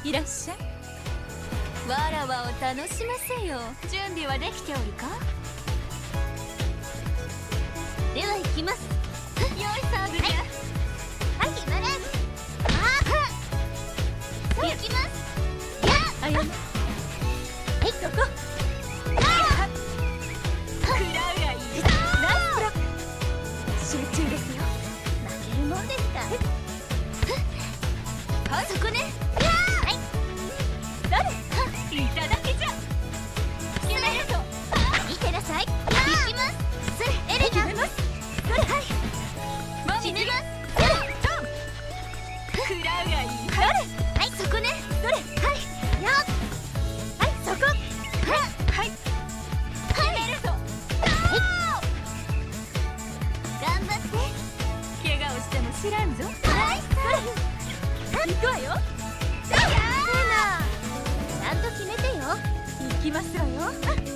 いらっしゃい。わらわを楽しませよ。準備はできておるか。では行きます。良いサーブじゃ。はい、決まれ。行きます。あやめ。はい、そこ。食らうがいい。ナイスブロック。集中ですよ。負けるもんですか。はい、そこね。はい。誰。いただけじゃ。決めると。見てなさい。行きます。それ、エレナ。決めます。それ、はい。決めます。それ、トン。食らうがいい。誰。はい、そこね。それ、はい。よっ。はい、そこ。はい。はい。決めると。頑張って。怪我をしても知らんぞ。はい。それ。行くわよ。ちゃんと決めてよ。行きますわよ。はっ。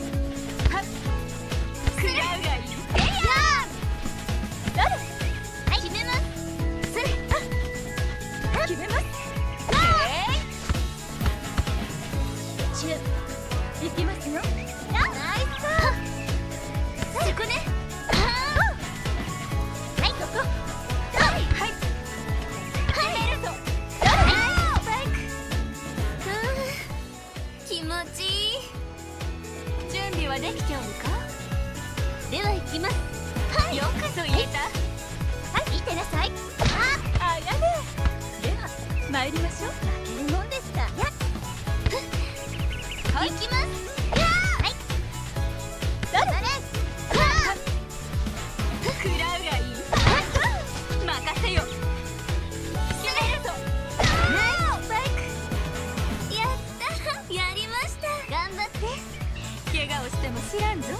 食らうがいい。誰。はい、決めます。それ。決めます。チュー。行きますよ。ナイス。そこね。はい、ここ。はい。決めると。気持ちいい。準備はできておるか。では行きます。はい、よくぞ言えた。はい、見てなさい。あやね。では参りましょう。負けるもんですか。はい、行きます。はい。誰。食らうがいい。任せよ。決めると。ナイススパイク。やったやりました。頑張って。怪我をしても知らんぞ。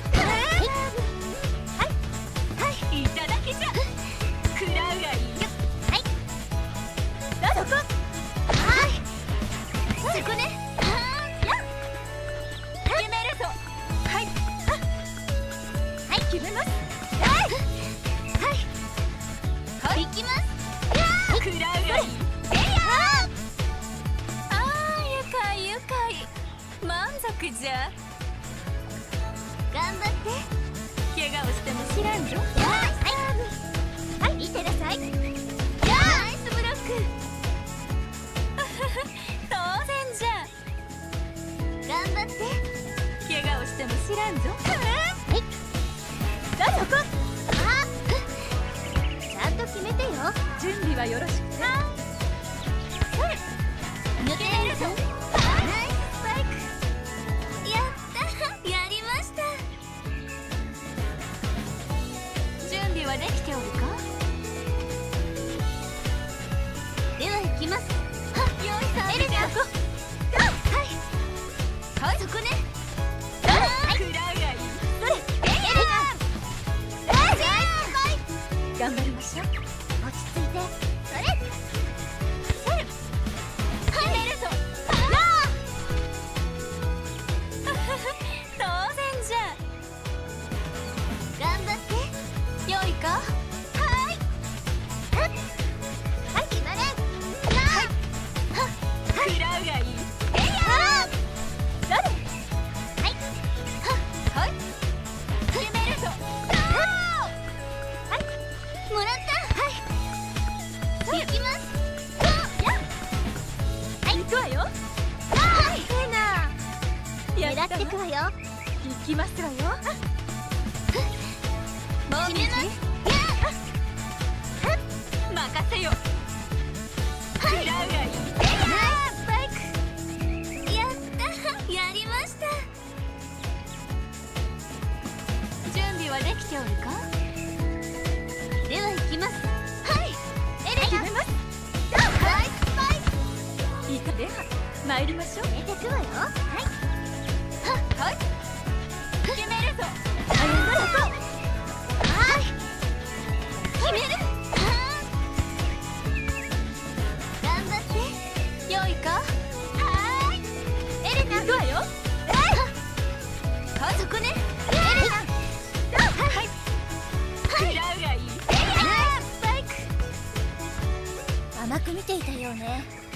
はいいただけじゃ。食らうがいい。はいそこ。はいそこね。決めるぞ。はいはい決めます。はい行きます。食らうがいい。愉快愉快。満足じゃ。頑張って。怪我をしても知らんぞ。はい見てなさい。ナイスブロック。当然じゃ。頑張って。怪我をしても知らんぞ。はいどこ。ちゃんと決めてよ。準備はよろしくね。抜けれるぞ。ナイススパイク。やったやりました。準備はできておるか。では行きます。はっよいさエレナこ。はいそこね。食らうがいい。それエレナ。頑張りましょう。落ち着いて。それ決めるぞ。当然じゃ。頑張って良いか。はい決まれ。食らうがいい。誰。はい決めるぞ。はいもらった。行きます。はい行くわよ。はいいいな。狙ってくわよ。行きますわよ。もう決めます。任せよ。食らうがいい。ナイススパイク。やったやりました。準備はできておるか。では行きます。はいエレナ。決めます。ナイススパイク。いいかでは参りましょう。入れてくわよ。はい決めるぞ。はい決める。頑張って良いか。はいエレナ。行くわよ。そこね。エレナ。はい食らうがいい。ナイススパイク。甘く見ていたようね。